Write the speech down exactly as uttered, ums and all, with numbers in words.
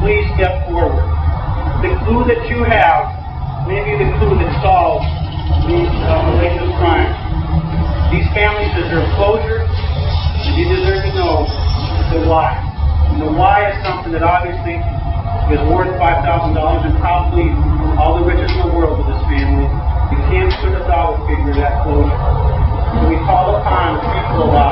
please step forward. The clue that you have may be the clue that solves these uh, related crimes. These families deserve closure, and you deserve to know the why. And the why is something that obviously is worth five thousand dollars and probably all the riches in the world to this family. You can't put a dollar figure to that closure. So we call upon the people of